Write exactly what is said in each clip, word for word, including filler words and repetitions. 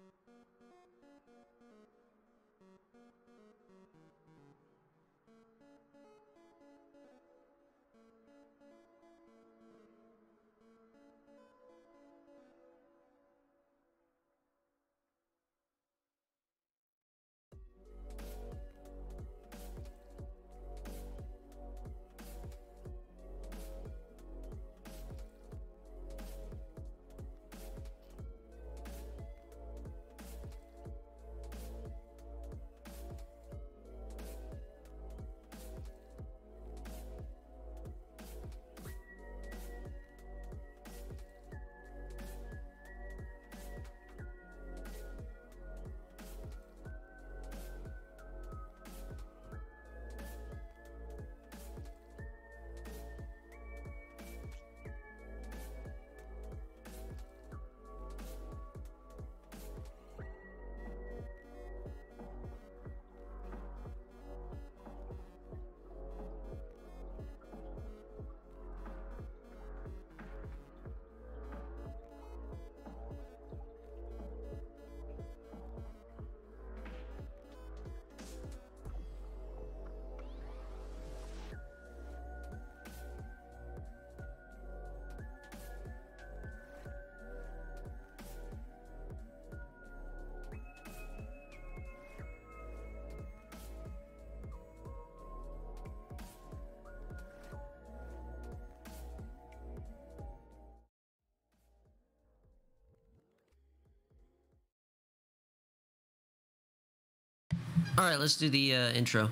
All right, let's do the uh, intro.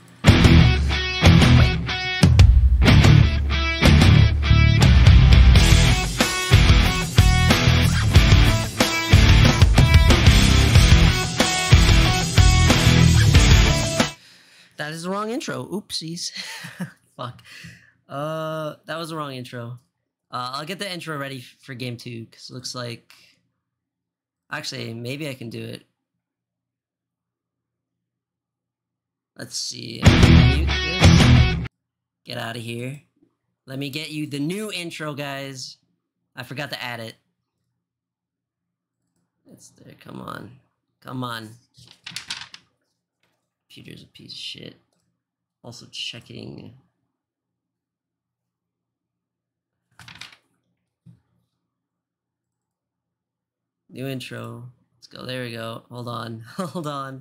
That is the wrong intro. Oopsies. Fuck. Uh, that was the wrong intro. Uh, I'll get the intro ready for game two because it looks like. Actually, maybe I can do it. Let's see. Get out of here. Let me get you the new intro, guys. I forgot to add it. It's there. Come on. Come on. Computer's a piece of shit. Also checking. New intro. Let's go. There we go. Hold on. Hold on.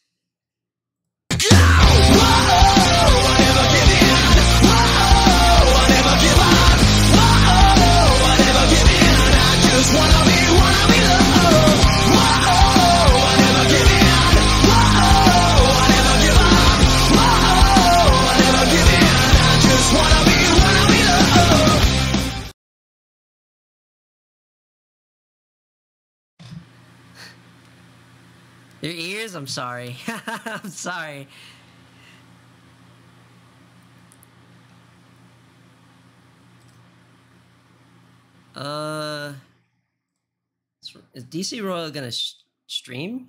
Your ears? I'm sorry. I'm sorry. Uh, is D C Royal gonna sh stream?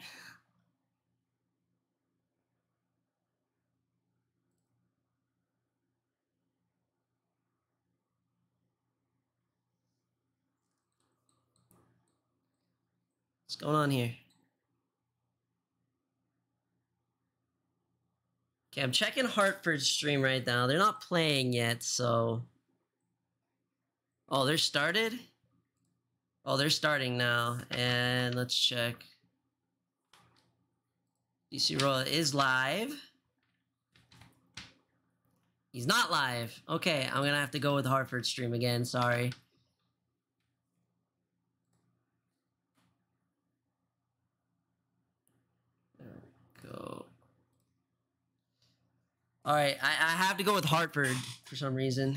What's going on here? Okay, I'm checking Hartford's stream right now. They're not playing yet, so... Oh, they're started? Oh, they're starting now. And let's check. D C Royal is live. He's not live. Okay, I'm gonna have to go with Hartford stream again. Sorry. There we go. All right, I, I have to go with Hartford for some reason.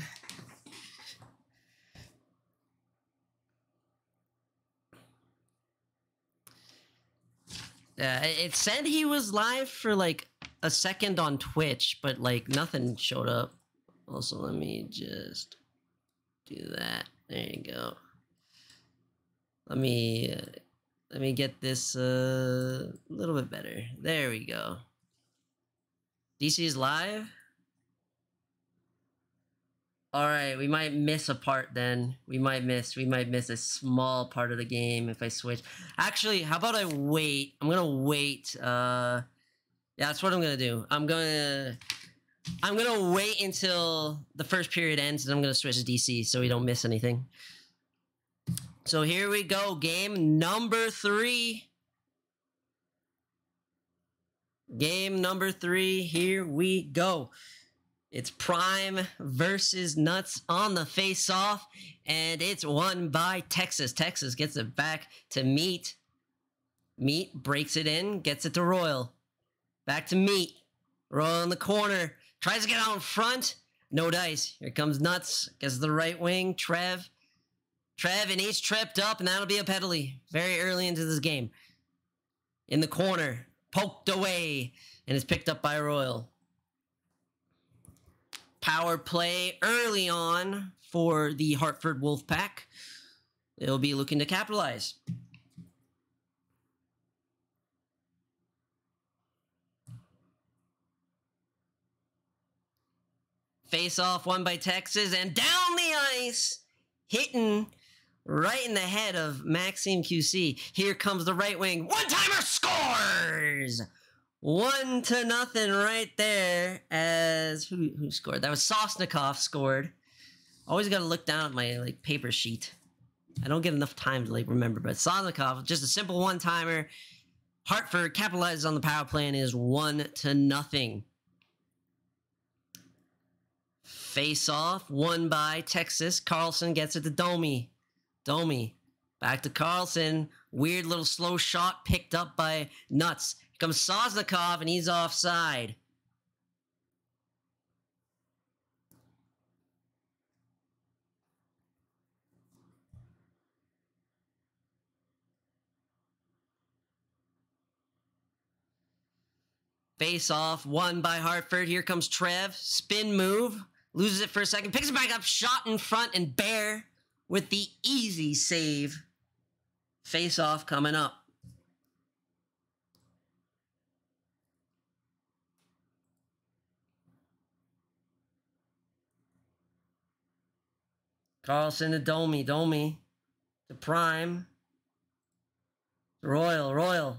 Yeah, it said he was live for like a second on Twitch, but like nothing showed up. Also, let me just do that. There you go. Let me uh, let me get this uh, a little bit better. There we go. D C is live. All right, we might miss a part then. We might miss. We might miss a small part of the game if I switch. Actually, how about I wait? I'm gonna wait. Uh, yeah, that's what I'm gonna do. I'm gonna. I'm gonna wait until the first period ends, and I'm gonna switch to D C so we don't miss anything. So here we go, game number three. Game number three. Here we go. It's Prime versus Nuts on the face-off, and it's won by Texas. Texas gets it back to Meat. Meat breaks it in, gets it to Royal. Back to Meat. Royal in the corner. Tries to get out in front. No dice. Here comes Nuts. Gets the right wing. Trev. Trev, and he's tripped up, and that'll be a penalty very early into this game. In the corner. Poked away, and it's picked up by Royal. Power play early on for the Hartford Wolfpack. They'll be looking to capitalize. Face off won by Texas, and down the ice, hitting right in the head of Maxime Q C. Here comes the right wing. One-timer scores! One to nothing right there as who who scored? That was Sosnikov scored. Always got to look down at my like paper sheet. I don't get enough time to like remember, but Sosnikov, just a simple one-timer. Hartford capitalizes on the power play and is one to nothing. Face off, won by Texas. Carlson gets it to Domi. Domi, back to Carlson. Weird little slow shot picked up by Nuts. Here comes Sosnikov, and he's offside. Face off, won by Hartford. Here comes Trev. Spin move. Loses it for a second. Picks it back up. Shot in front, and Bear with the easy save. Face off coming up. Carlson to Domi. Domi to Prime. Royal. Royal.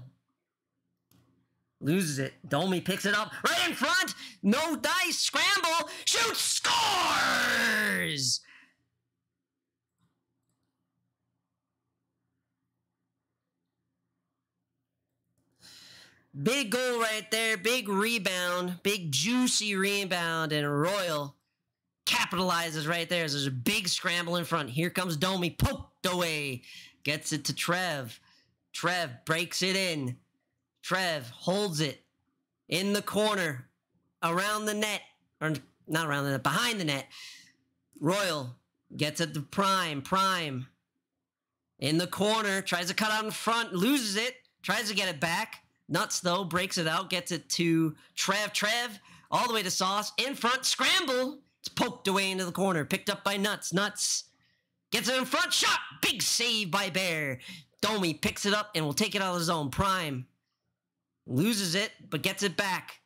Loses it. Domi picks it up. Right in front. No dice. Scramble. Shoots. Scores! Big goal right there. Big rebound. Big juicy rebound. And Royal capitalizes right there. There's a big scramble in front. Here comes Domi. Poked away. Gets it to Trev. Trev breaks it in. Trev holds it in the corner. Around the net. Or not around the net. Behind the net. Royal gets it to Prime. Prime in the corner. Tries to cut out in front. Loses it. Tries to get it back. Nuts, though, breaks it out. Gets it to Trev. Trev all the way to Sauce. In front. Scramble. It's poked away into the corner. Picked up by Nuts. Nuts gets it in front. Shot. Big save by Bear. Domi picks it up and will take it out of the zone. Prime loses it, but gets it back.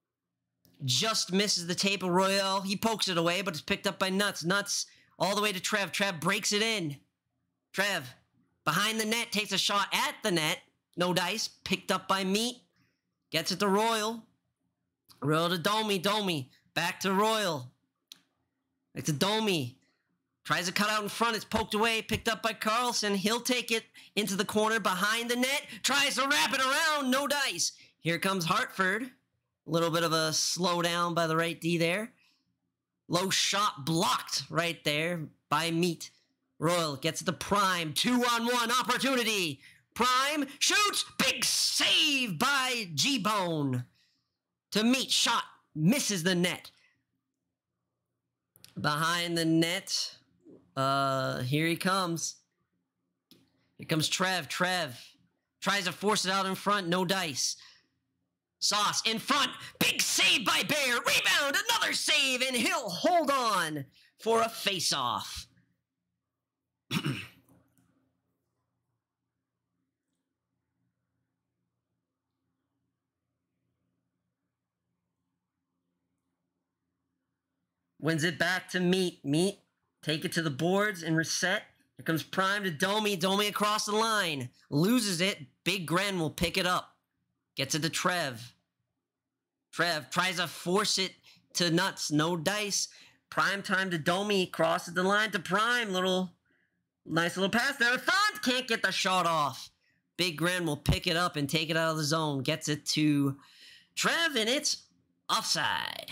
Just misses the tape of Royal. He pokes it away, but it's picked up by Nuts. Nuts all the way to Trev. Trev breaks it in. Trev behind the net. Takes a shot at the net. No dice. Picked up by Meat. Gets it to Royal. Royal to Domi. Domi back to Royal. Back to Domi. Tries to cut out in front. It's poked away. Picked up by Carlson. He'll take it into the corner behind the net. Tries to wrap it around. No dice. Here comes Hartford. A little bit of a slowdown by the right D there. Low shot blocked right there by Meat. Royal gets the Prime. Two on one opportunity. Prime shoots. Big save by G-Bone. To Meat. Shot. Misses the net. Behind the net. Uh, here he comes. Here comes Trev. Trev tries to force it out in front. No dice. Sauce in front. Big save by Bear. Rebound. Another save. And he'll hold on for a face-off. Wins it back to Meat. Meat, take it to the boards and reset. Here comes Prime to Domi. Domi across the line. Loses it. Big Gren will pick it up. Gets it to Trev. Trev tries to force it to Nuts. No dice. Prime time to Domi. Crosses the line to Prime. Little, nice little pass there. Front can't get the shot off. Big Gren will pick it up and take it out of the zone. Gets it to Trev, and it's offside.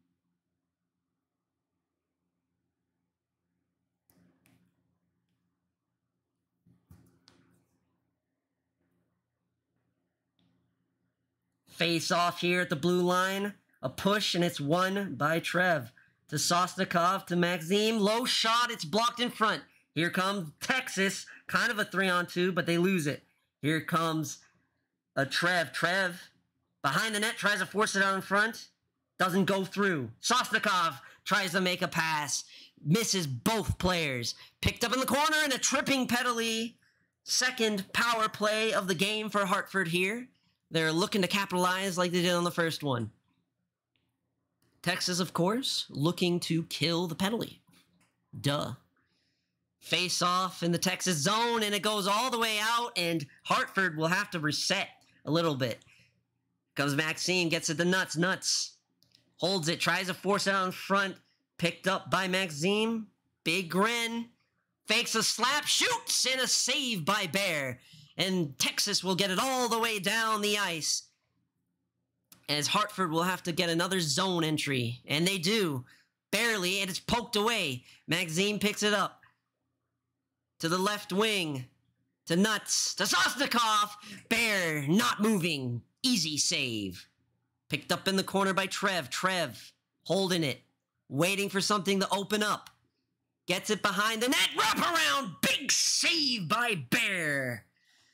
Face off here at the blue line. A push, and it's won by Trev. To Sosnikov, to Maxime. Low shot, it's blocked in front. Here comes Texas. Kind of a three on two, but they lose it. Here comes a Trev. Trev, behind the net, tries to force it out in front. Doesn't go through. Sosnikov tries to make a pass. Misses both players. Picked up in the corner, and a tripping penalty. Second power play of the game for Hartford here. They're looking to capitalize like they did on the first one. Texas, of course, looking to kill the penalty. Duh. Face off in the Texas zone, and it goes all the way out, and Hartford will have to reset a little bit. Comes Maxime, gets it to Nuts. Nuts holds it, tries to force it out in front. Picked up by Maxime. Big Gren fakes a slap, shoots, and a save by Bear. And Texas will get it all the way down the ice. As Hartford will have to get another zone entry. And they do. Barely, and it's poked away. Maxime picks it up. To the left wing. To Nuts. To Sosnikov. Bear not moving. Easy save. Picked up in the corner by Trev. Trev holding it. Waiting for something to open up. Gets it behind the net. Wrap around. Big save by Bear.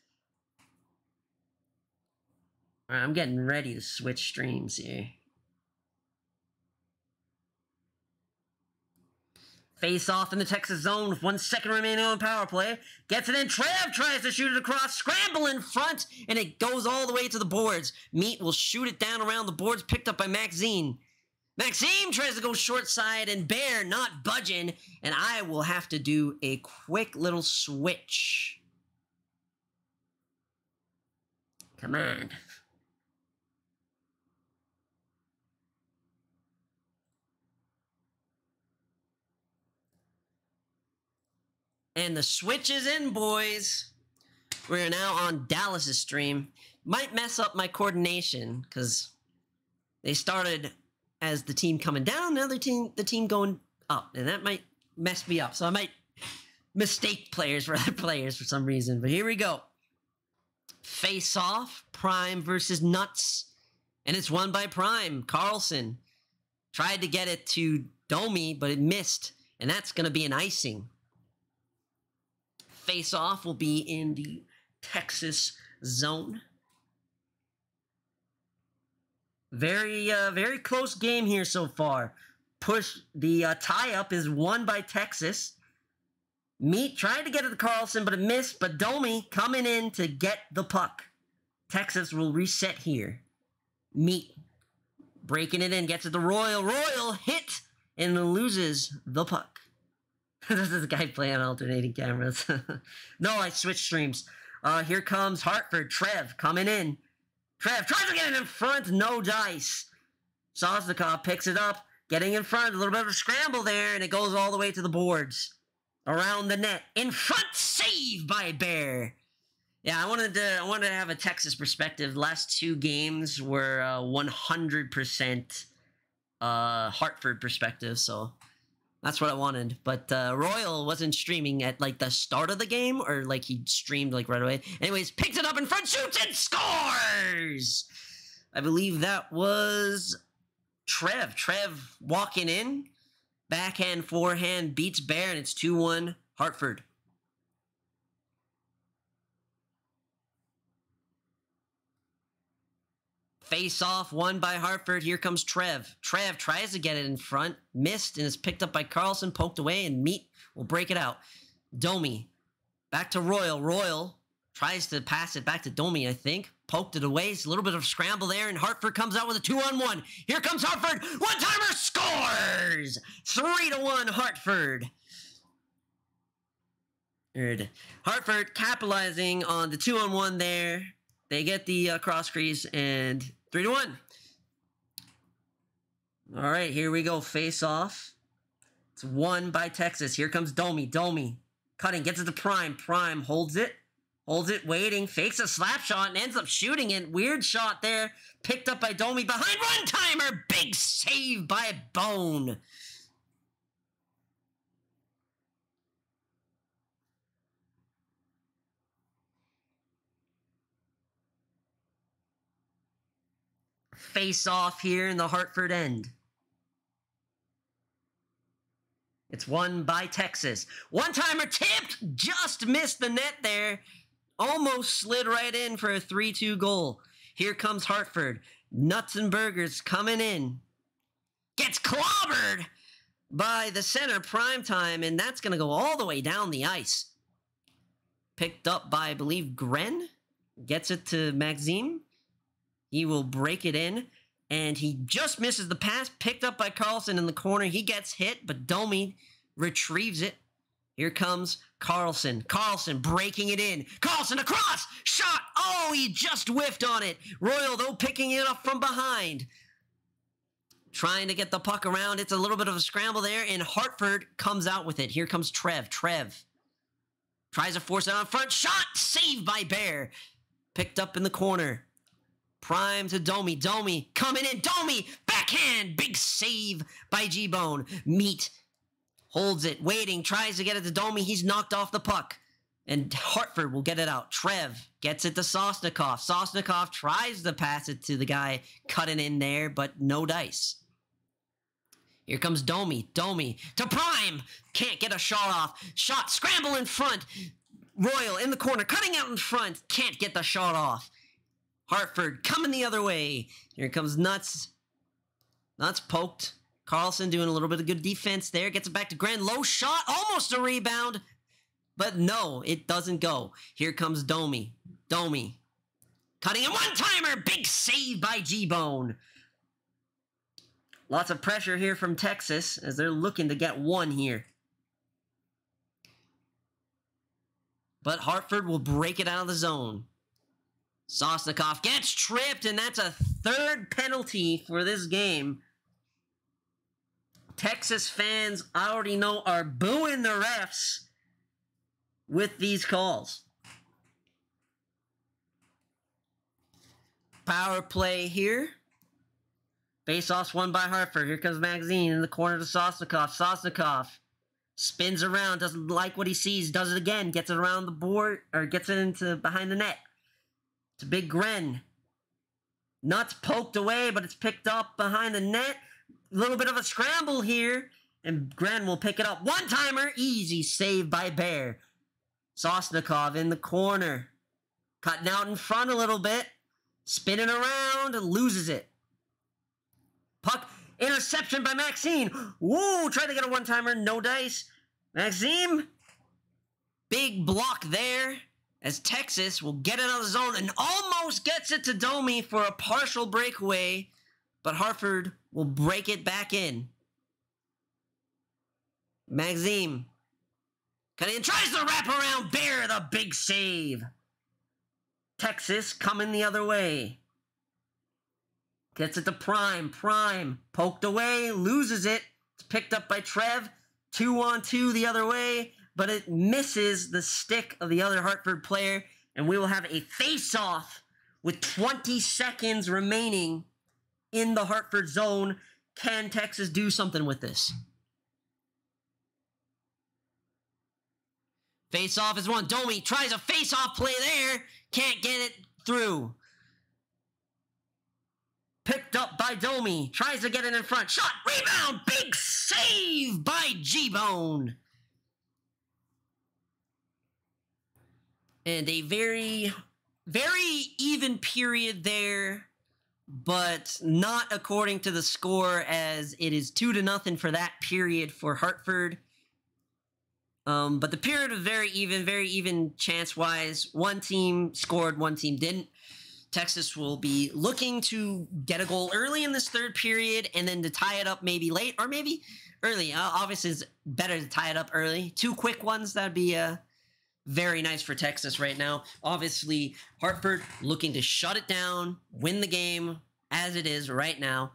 Alright, I'm getting ready to switch streams here. Face off in the Texas zone with one second remaining on the power play. Gets it in. Trev tries to shoot it across. Scramble in front, and it goes all the way to the boards. Meat will shoot it down around the boards, picked up by Maxime. Maxime tries to go short side, and Bear not budging, and I will have to do a quick little switch. Come on. And the switch is in, boys. We're now on Dallas's stream. Might mess up my coordination, because they started as the team coming down, now the team, the team going up. And that might mess me up. So I might mistake players for other players for some reason. But here we go. Face off, Prime versus Nuts. And it's won by Prime. Carlson tried to get it to Domi, but it missed. And that's going to be an icing. Face off will be in the Texas zone. Very, uh, very close game here so far. Push, the uh, tie-up is won by Texas. Meat tried to get it to Carlson, but it missed. But Domi coming in to get the puck. Texas will reset here. Meat breaking it in, gets it to Royal. Royal hit and loses the puck. This is a guy playing on alternating cameras. No, I switched streams. Uh, here comes Hartford. Trev coming in. Trev tries to get it in front. No dice. Sosnikov picks it up. Getting in front. A little bit of a scramble there. And it goes all the way to the boards. Around the net. In front. Save by Bear. Yeah, I wanted to, I wanted to have a Texas perspective. Last two games were uh, one hundred percent uh, Hartford perspective. So that's what I wanted. But uh, Royal wasn't streaming at like the start of the game, or like he streamed like right away. Anyways, picks it up in front, shoots and scores! I believe that was Trev. Trev walking in. Backhand, forehand, beats Bear, and it's two one Hartford. Face off, won by Hartford. Here comes Trev. Trev tries to get it in front. Missed and is picked up by Carlson. Poked away, and Meat will break it out. Domi. Back to Royal. Royal tries to pass it back to Domi, I think. poked it away. It's a little bit of scramble there, and Hartford comes out with a two-on-one. Here comes Hartford. One-timer scores! Three to one, Hartford. Third. Hartford capitalizing on the two-on-one there. They get the uh, cross crease, and three to one. All right, here we go. Face off. It's won by Texas. Here comes Domi. Domi cutting, gets it to Prime. Prime holds it. Holds it, waiting, fakes a slap shot, and ends up shooting it. Weird shot there. Picked up by Domi. Behind one-timer. Big save by Bone. Face off here in the Hartford end. It's won by Texas. One-timer tipped. Just missed the net there. Almost slid right in for a three two goal. Here comes Hartford. Nuts and Burgers coming in. Gets clobbered by the center Primetime, and that's going to go all the way down the ice. Picked up by, I believe, Gren. Gets it to Maxime. He will break it in, and he just misses the pass. Picked up by Carlson in the corner. He gets hit, but Domi retrieves it. Here comes Carlson. Carlson breaking it in. Carlson across! Shot! Oh, he just whiffed on it. Royal, though, picking it up from behind. Trying to get the puck around. It's a little bit of a scramble there, and Hartford comes out with it. Here comes Trev. Trev tries to force it on front. Shot! Saved by Bear. Picked up in the corner. Prime to Domi. Domi coming in. Domi! Backhand! Big save by G-Bone. Meat holds it, waiting, tries to get it to Domi. He's knocked off the puck. And Hartford will get it out. Trev gets it to Sosnikov. Sosnikov tries to pass it to the guy cutting in there, but no dice. Here comes Domi. Domi to Prime. Can't get a shot off. Shot, scramble in front. Royal in the corner, cutting out in front. Can't get the shot off. Hartford coming the other way. Here comes Nuts. Nuts poked. Carlson doing a little bit of good defense there. Gets it back to Gren. Low shot. Almost a rebound. But no, it doesn't go. Here comes Domi. Domi. Cutting a one-timer. Big save by G-Bone. Lots of pressure here from Texas as they're looking to get one here. But Hartford will break it out of the zone. Sosnikov gets tripped, and that's a third penalty for this game. Texas fans, I already know, are booing the refs with these calls. Power play here. Face-offs won by Hartford. Here comes Maxine in the corner to Sosnikov. Sosnikov spins around, doesn't like what he sees, does it again, gets it around the board, or gets it into behind the net. It's a big Gren. Nuts poked away, but it's picked up behind the net. A little bit of a scramble here, and Gren will pick it up. One-timer, easy save by Bear. Sosnikov in the corner. Cutting out in front a little bit. Spinning around, loses it. Puck, interception by Maxime. Woo, tried to get a one-timer, no dice. Maxime, big block there, as Texas will get it out of the zone and almost gets it to Domi for a partial breakaway, but Hartford will break it back in. Maxime cutting in, tries to wrap around Bear, the big save. Texas coming the other way. Gets it to Prime. Prime poked away, loses it. It's picked up by Trev. Two on two the other way, but it misses the stick of the other Hartford player, and we will have a face-off with twenty seconds remaining in the Hartford zone. Can Texas do something with this? Face-off is one. Domi tries a face-off play there. Can't get it through. Picked up by Domi. Tries to get it in front. Shot. Rebound. Big save by G-Bone. And a very, very even period there, but not according to the score, as it is two to nothing for that period for Hartford. Um, but the period was very even, very even chance-wise. One team scored, one team didn't. Texas will be looking to get a goal early in this third period and then to tie it up maybe late or maybe early. Uh, obviously, it's better to tie it up early. Two quick ones, that'd be uh, very nice for Texas right now. Obviously, Hartford looking to shut it down, win the game as it is right now.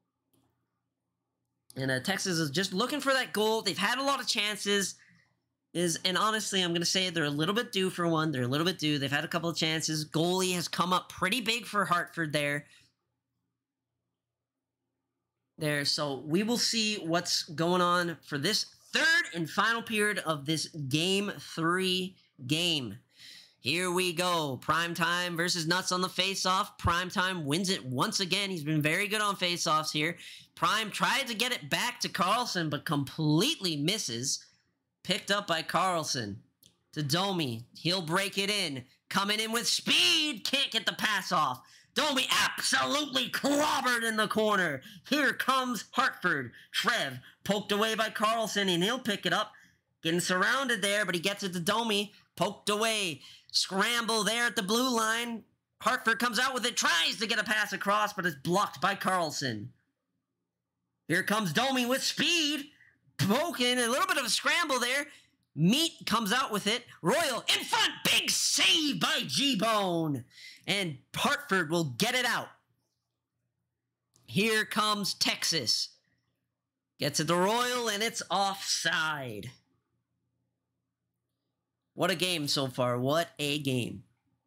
And uh, Texas is just looking for that goal. They've had a lot of chances. Is and honestly, I'm going to say they're a little bit due for one. They're a little bit due. They've had a couple of chances. Goalie has come up pretty big for Hartford there. There, so we will see what's going on for this third and final period of this game three game. Here we go. Primetime versus Nuts on the face-off. Primetime wins it once again. He's been very good on face-offs here. Prime tried to get it back to Carlson, but completely misses. Picked up by Carlson. To Domi. He'll break it in. Coming in with speed. Can't get the pass off. Domi absolutely clobbered in the corner. Here comes Hartford. Trev poked away by Carlson, and he'll pick it up. Getting surrounded there, but he gets it to Domi. Poked away. Scramble there at the blue line. Hartford comes out with it. Tries to get a pass across, but it's blocked by Carlson. Here comes Domi with speed. Poking, a little bit of a scramble there. Meat comes out with it. Royal in front. Big save by G-Bone. And Hartford will get it out. Here comes Texas. Gets it to Royal, and it's offside. What a game so far. What a game.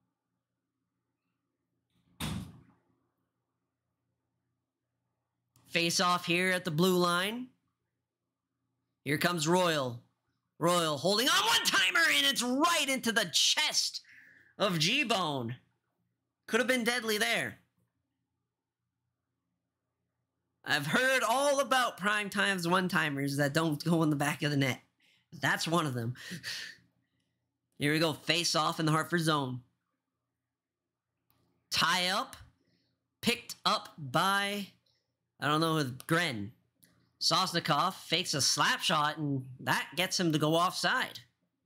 Face off here at the blue line. Here comes Royal. Royal holding on one-timer, and it's right into the chest of G-Bone. Could have been deadly there. I've heard all about prime times one-timers that don't go in the back of the net. That's one of them. Here we go. Face off in the Hartford zone. Tie up. Picked up by, I don't know, Gren. Sosnikov fakes a slap shot, and that gets him to go offside.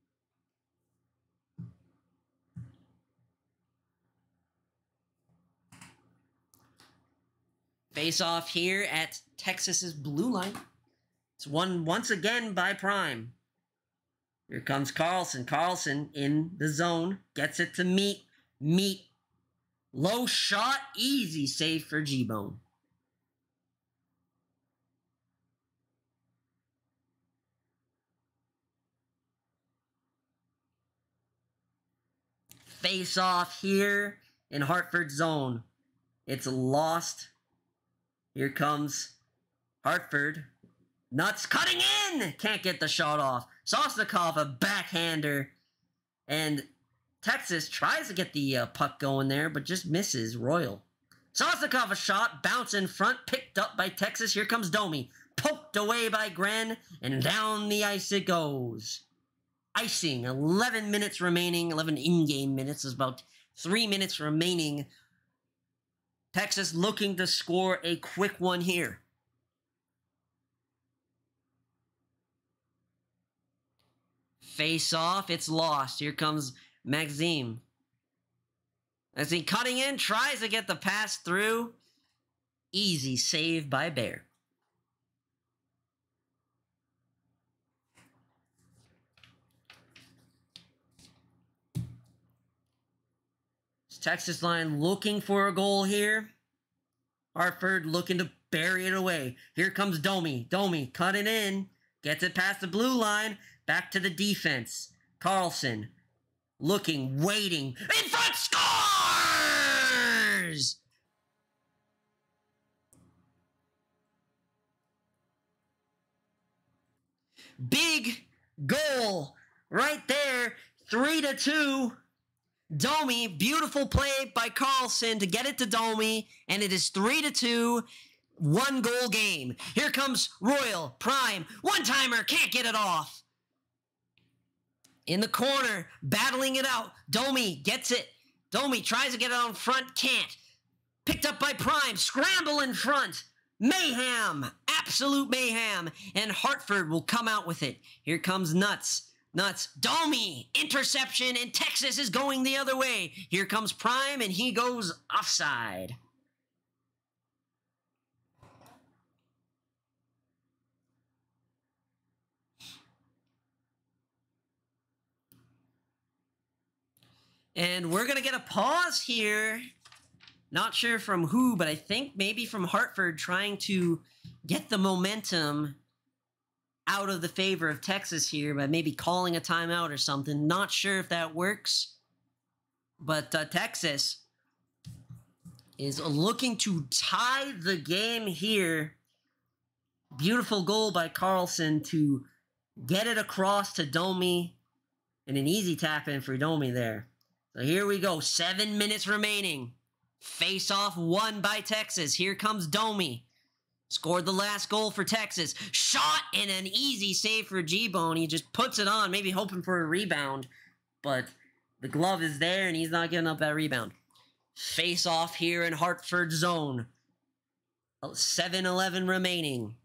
Face off here at Texas's blue line. It's won once again by Prime. Here comes Carlson. Carlson in the zone. Gets it to Meat. Meat. Low shot. Easy save for G-Bone. Face off here in Hartford zone. It's lost. Here comes Hartford. Nuts cutting in! Can't get the shot off. Sosnikov, a backhander. And Texas tries to get the uh, puck going there, but just misses Royal. Sosnikov, a shot. Bounce in front. Picked up by Texas. Here comes Domi. Poked away by Gren. And down the ice it goes. Icing. eleven minutes remaining. eleven in-game minutes. There's about three minutes remaining. Texas looking to score a quick one here. Face off. It's lost. Here comes Maxime. As he cutting in, tries to get the pass through. Easy save by Bear. Texas line looking for a goal here. Hartford looking to bury it away. Here comes Domi. Domi cutting in. Gets it past the blue line. Back to the defense. Carlson looking, waiting. In front, scores! Big goal right there. Three to two. Domi, beautiful play by Carlson to get it to Domi, and it is three to two, one goal game. Here comes Royal, Prime, one-timer, can't get it off. In the corner, battling it out. Domi gets it. Domi tries to get it on front, can't. Picked up by Prime, scramble in front. Mayhem, absolute mayhem, and Hartford will come out with it. Here comes Nuts. Nuts. Domi, interception, and Texas is going the other way. Here comes Prime, and he goes offside. And we're going to get a pause here. Not sure from who, but I think maybe from Hartford, trying to get the momentum out of the favor of Texas here by maybe calling a timeout or something. Not sure if that works. But uh, Texas is looking to tie the game here. Beautiful goal by Carlson to get it across to Domi. And an easy tap in for Domi there. So here we go. Seven minutes remaining. Face off won by Texas. Here comes Domi. Scored the last goal for Texas. Shot in an easy save for G-Bone. He just puts it on, maybe hoping for a rebound. But the glove is there, and he's not getting up that rebound. Face off here in Hartford zone. seven eleven remaining.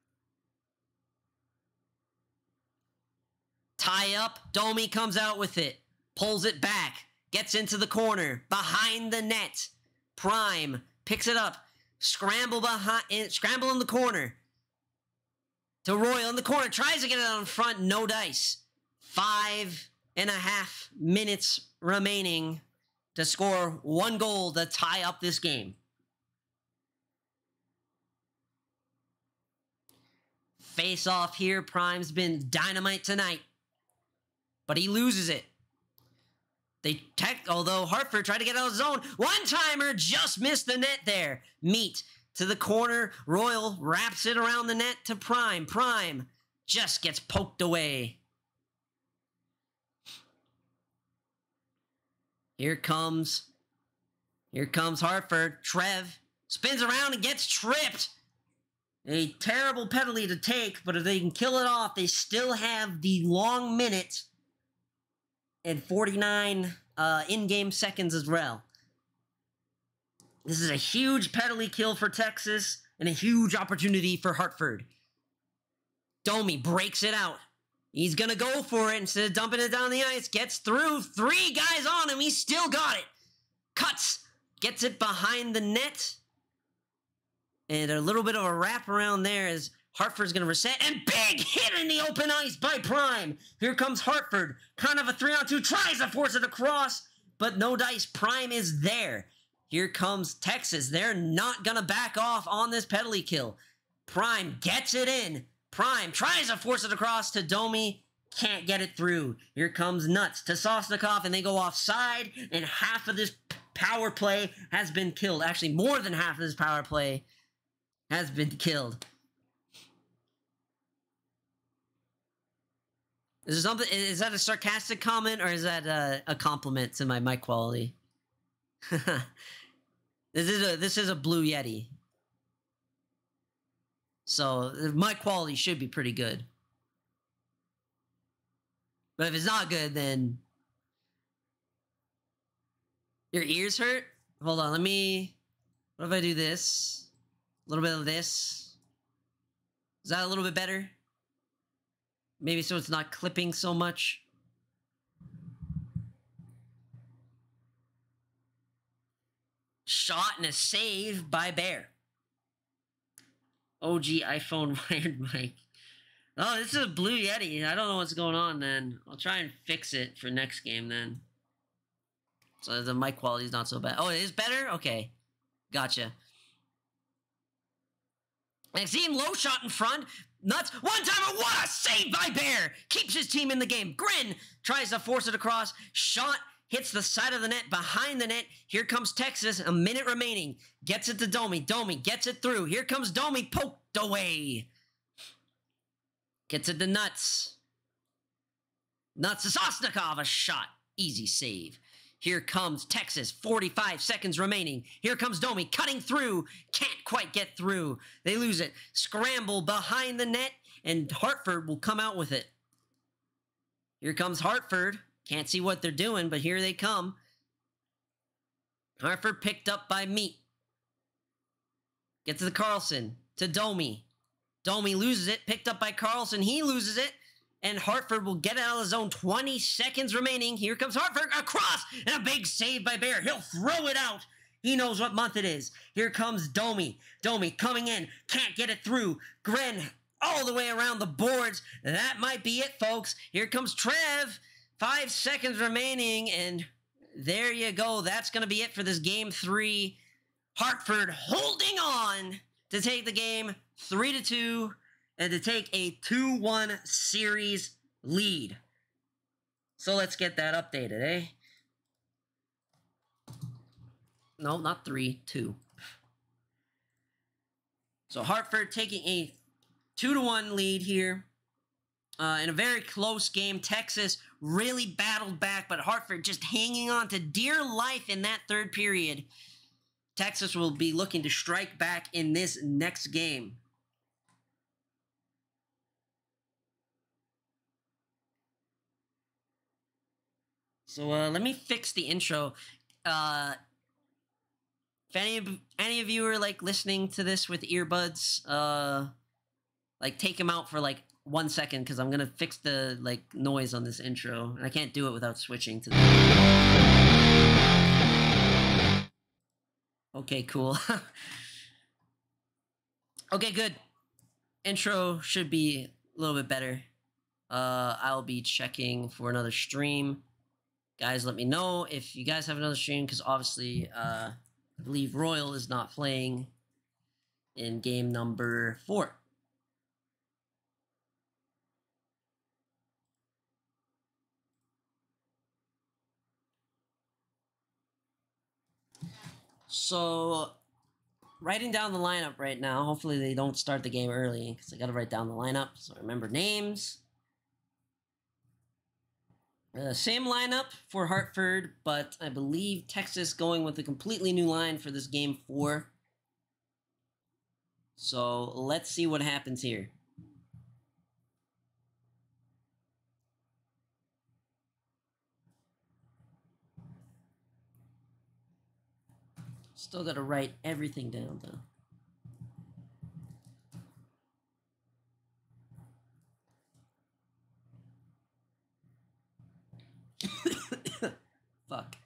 Tie up. Domi comes out with it. Pulls it back. Gets into the corner. Behind the net. Prime picks it up. Scramble behind, scramble in the corner. To Royal in the corner. Tries to get it on front. No dice. Five and a half minutes remaining to score one goal to tie up this game. Face off here. Prime's been dynamite tonight. But he loses it. They tech, although Hartford tried to get out of the zone. One-timer just missed the net there. Meat to the corner. Royal wraps it around the net to Prime. Prime just gets poked away. Here comes, here comes Hartford. Trev spins around and gets tripped. A terrible penalty to take, but if they can kill it off, they still have the long minute and forty-nine uh, in-game seconds as well. This is a huge penalty kill for Texas and a huge opportunity for Hartford. Domi breaks it out. He's going to go for it instead of dumping it down the ice. Gets through. Three guys on him. He still got it. Cuts. Gets it behind the net. And a little bit of a wrap around there as Hartford's going to reset. And big hit in the open ice by Prime. Here comes Hartford. Kind of a three on two. Tries to force it across. But no dice. Prime is there. Here comes Texas. They're not going to back off on this penalty kill. Prime gets it in. Prime tries to force it across to Domi. Can't get it through. Here comes Nuts to Sosnikov. And they go offside. And half of this power play has been killed. Actually, more than half of this power play has been killed. Is there something? Is that a sarcastic comment or is that a, a compliment to my mic quality? this is a this is a Blue Yeti, so mic quality should be pretty good. But if it's not good, then your ears hurt. Hold on, let me. What if I do this? A little bit of this. Is that a little bit better? Maybe so it's not clipping so much. Shot and a save by Bear. O G iPhone wired mic. Oh, this is a Blue Yeti. I don't know what's going on then. I'll try and fix it for next game then. So the mic quality is not so bad. Oh, it is better? Okay. Gotcha. Maxime, low shot in front. Nuts. One timer. What a save by Bear. Keeps his team in the game. Grin tries to force it across. Shot hits the side of the net. Behind the net. Here comes Texas. A minute remaining. Gets it to Domi. Domi gets it through. Here comes Domi. Poked away. Gets it to Nuts. Nuts to Sosnikov. A shot. Easy save. Here comes Texas, forty-five seconds remaining. Here comes Domi, cutting through. Can't quite get through. They lose it. Scramble behind the net, and Hartford will come out with it. Here comes Hartford. Can't see what they're doing, but here they come. Hartford picked up by Meat. Gets to the Carlson, to Domi. Domi loses it, picked up by Carlson. He loses it. And Hartford will get out of the zone. twenty seconds remaining. Here comes Hartford across. And a big save by Bear. He'll throw it out. He knows what month it is. Here comes Domi. Domi coming in. Can't get it through. Gren all the way around the boards. That might be it, folks. Here comes Trev. Five seconds remaining. And there you go. That's going to be it for this game three. Hartford holding on to take the game three to two. And to take a two one series lead. So let's get that updated, eh? No, not three, two. So Hartford taking a two to one lead here. Uh, in a very close game. Texas really battled back, but Hartford just hanging on to dear life in that third period. Texas will be looking to strike back in this next game. So uh, let me fix the intro. Uh, if any of, any of you are like listening to this with earbuds, uh, like take them out for like one second because I'm gonna fix the like noise on this intro, and I can't do it without switching to the. Okay, cool. Okay, good. Intro should be a little bit better. Uh, I'll be checking for another stream. Guys, let me know if you guys have another stream, because obviously, uh, I believe Royal is not playing in game number four. So, writing down the lineup right now. Hopefully they don't start the game early, because I got to write down the lineup. So remember names. Uh, same lineup for Hartford, but I believe Texas going with a completely new line for this game four. So let's see what happens here. Still got to write everything down, though. Fuck.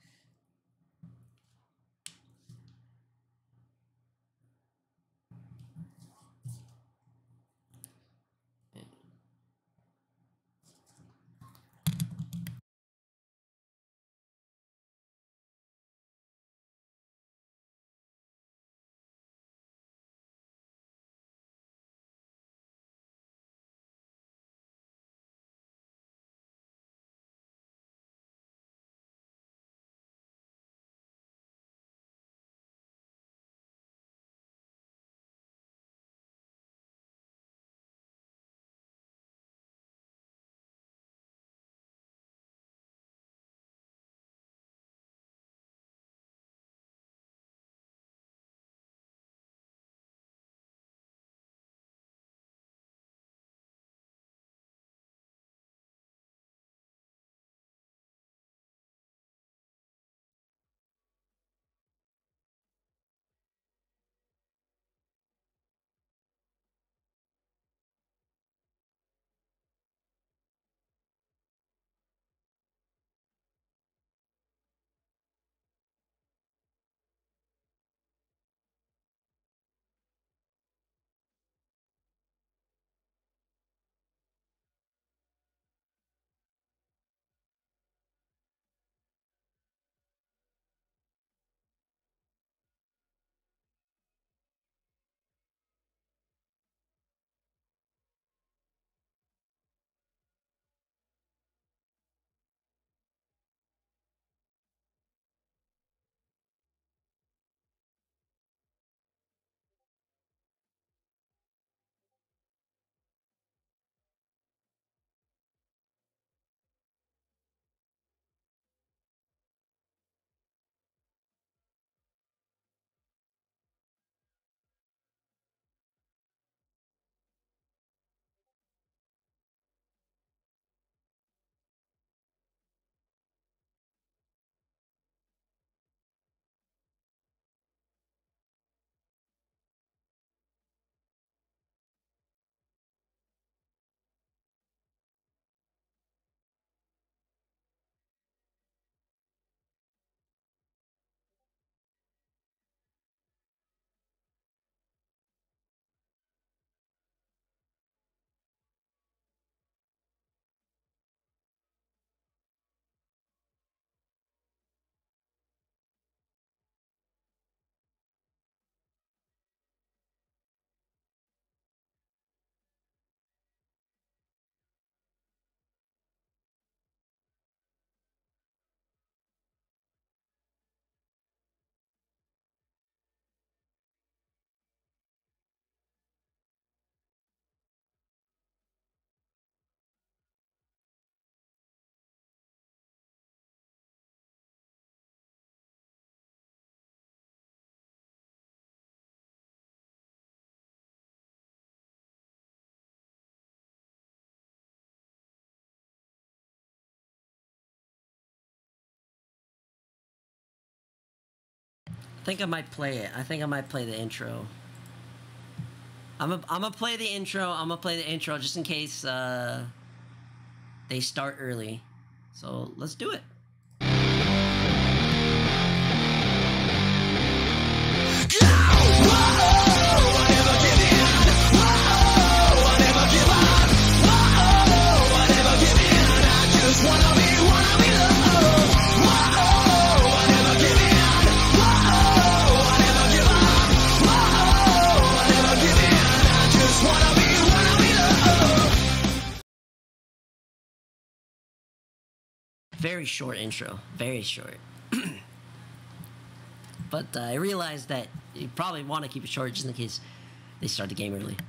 think I might play it. I think I might play the intro. I'm a, I'm gonna play the intro. I'm gonna play the intro just in case uh, they start early. So let's do it. Very short intro, very short. But uh, I realized that you probably want to keep it short just in case they start the game early.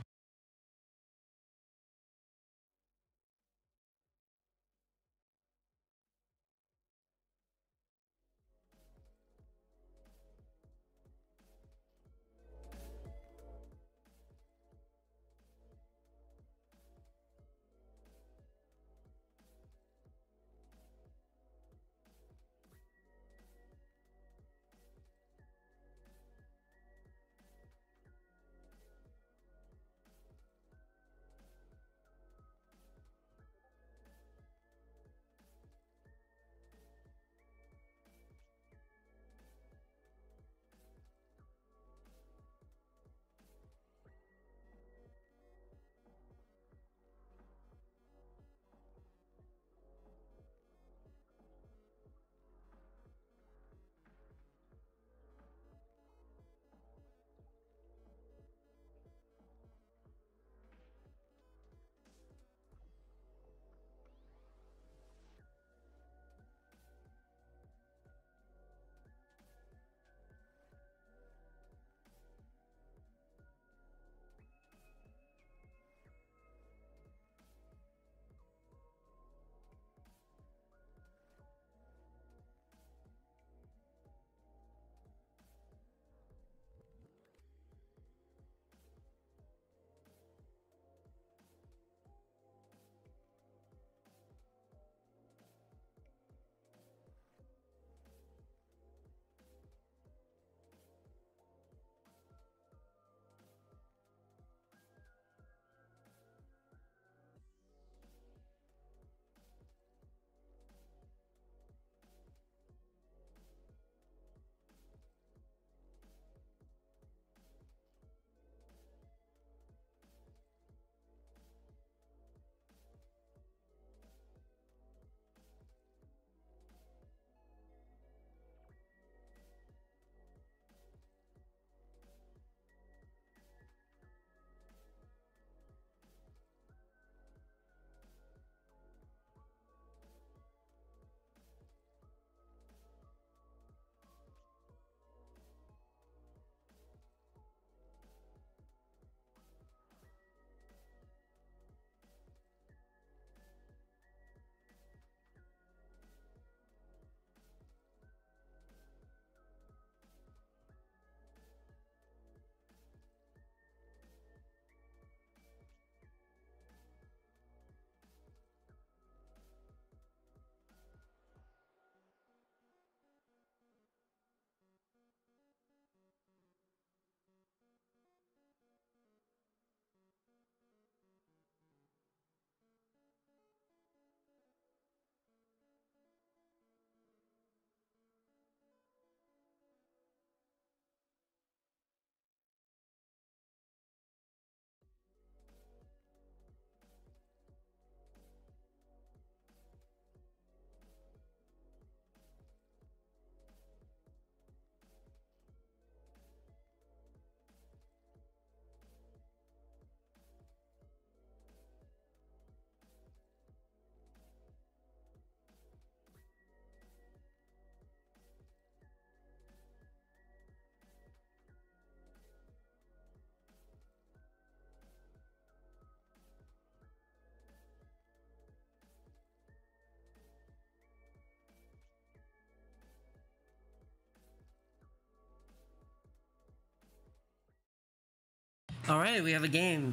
All right, we have a game.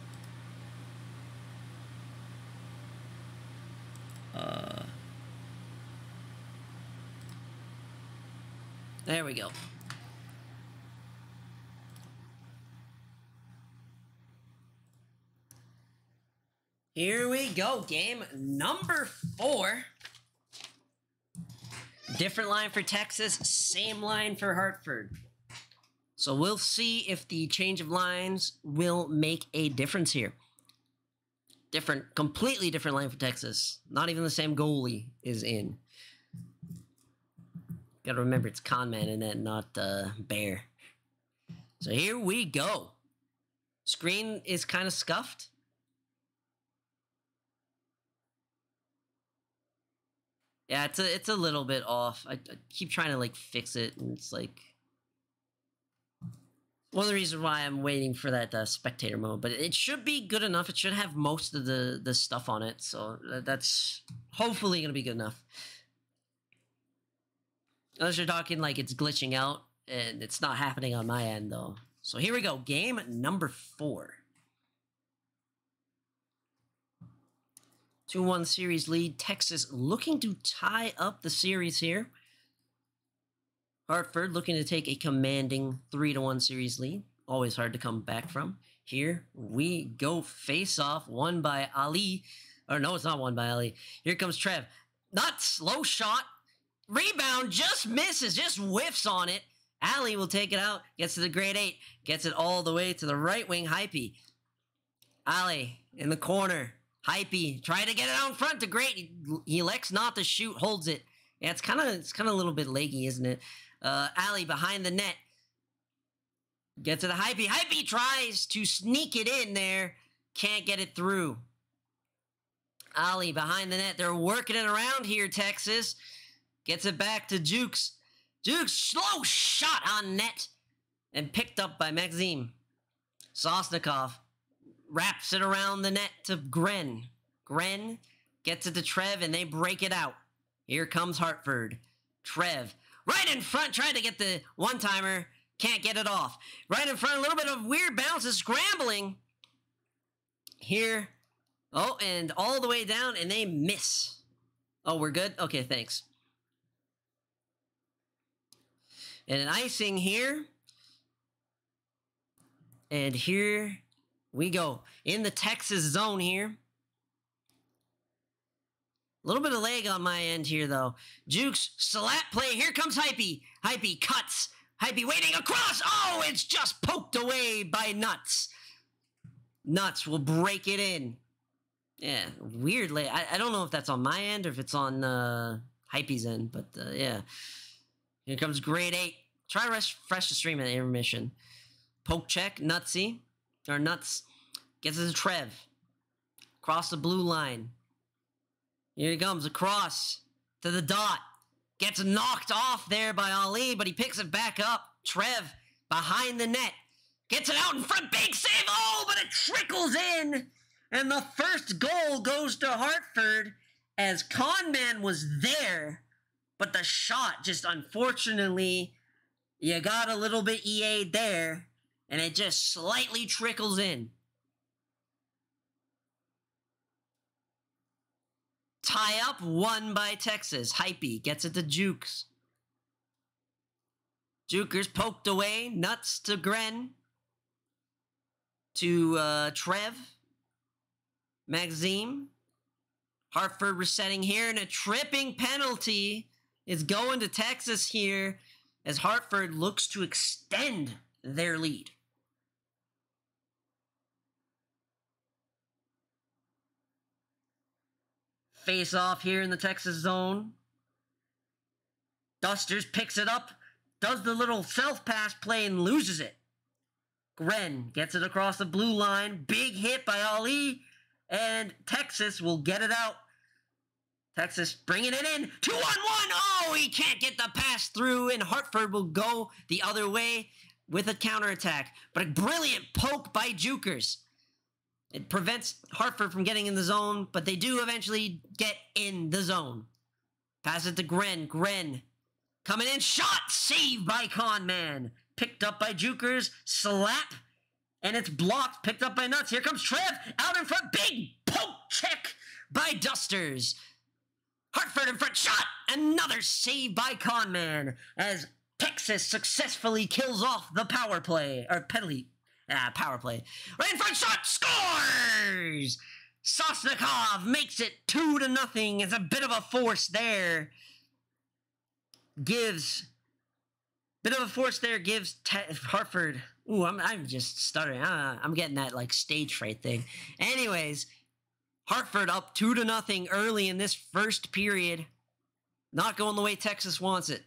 Uh, there we go. Here we go. Game number four. Different line for Texas, same line for Hartford. So we'll see if the change of lines will make a difference here. Different, completely different line for Texas. Not even the same goalie is in. Gotta remember it's Conman in that, not uh, Bear. So here we go. Screen is kind of scuffed. Yeah, it's a, it's a little bit off. I, I keep trying to, like, fix it, and it's, like... One of the reasons why I'm waiting for that uh, spectator mode, but it should be good enough. It should have most of the, the stuff on it, so that's hopefully going to be good enough. Unless you're talking like it's glitching out, and it's not happening on my end, though. So here we go, game number four. two one series lead. Texas looking to tie up the series here. Hartford looking to take a commanding three to one series lead. Always hard to come back from. Here we go. Face off. Won by Ali. Or no, it's not won by Ali. Here comes Trev. Not slow shot. Rebound just misses. Just whiffs on it. Ali will take it out. Gets to the grade eight. Gets it all the way to the right wing. Hypey. Ali in the corner. Hypey, try to get it out in front to great. He, he elects not to shoot, holds it. Yeah, it's kind of it's kind of a little bit leggy, isn't it? Uh, Ali behind the net. Get to the Hypey. Hypey tries to sneak it in there. Can't get it through. Ali behind the net. They're working it around here, Texas. Gets it back to Jukes. Jukes, slow shot on net. And picked up by Maxime. Sosnikov wraps it around the net to Gren. Gren gets it to Trev, and they break it out. Here comes Hartford. Trev, right in front, trying to get the one-timer. Can't get it off. Right in front, a little bit of weird bounces, scrambling. Here. Oh, and all the way down, and they miss. Oh, we're good? Okay, thanks. And an icing here. And here we go. In the Texas zone here. A little bit of lag on my end here, though. Jukes, slap play. Here comes Hypey. Hypey cuts. Hypey waiting across. Oh, it's just poked away by Nuts. Nuts will break it in. Yeah, weird lag. I, I don't know if that's on my end or if it's on uh, Hypey's end, but uh, yeah. Here comes grade eight. Try to refresh the stream at the intermission. Poke check. Nutsy. Or Nuts. Gets it to Trev. Across the blue line. Here he comes, across to the dot. Gets knocked off there by Ali, but he picks it back up. Trev, behind the net. Gets it out in front, big save! Oh, but it trickles in! And the first goal goes to Hartford, as Conman was there, but the shot just, unfortunately, you got a little bit E A'd there, and it just slightly trickles in. Tie up, won by Texas. Hypey gets it to Jukes. Jukers poked away. Nuts to Gren. To uh, Trev. Maxime. Hartford resetting here, and a tripping penalty is going to Texas here as Hartford looks to extend their lead. Face off here in the Texas zone. Dusters picks it up, does the little self-pass play and loses it. Gren gets it across the blue line. Big hit by Ali, and Texas will get it out. Texas bringing it in. two on one. Oh, he can't get the pass through, and Hartford will go the other way with a counterattack. But a brilliant poke by Jukers. It prevents Hartford from getting in the zone, but they do eventually get in the zone. Pass it to Gren. Gren coming in. Shot. Saved by Conman. Picked up by Jukers. Slap. And it's blocked. Picked up by Nuts. Here comes Trev. Out in front. Big poke check by Dusters. Hartford in front. Shot. Another save by Conman as Texas successfully kills off the power play. Or penalty. Ah, power play. Right in front, shot, scores! Sosnikov makes it two to nothing. It's a bit of a force there. Gives bit of a force there. Gives Te- Hartford. Ooh, I'm I'm just stuttering. Uh, I'm getting that like stage fright thing. Anyways, Hartford up two to nothing early in this first period. Not going the way Texas wants it.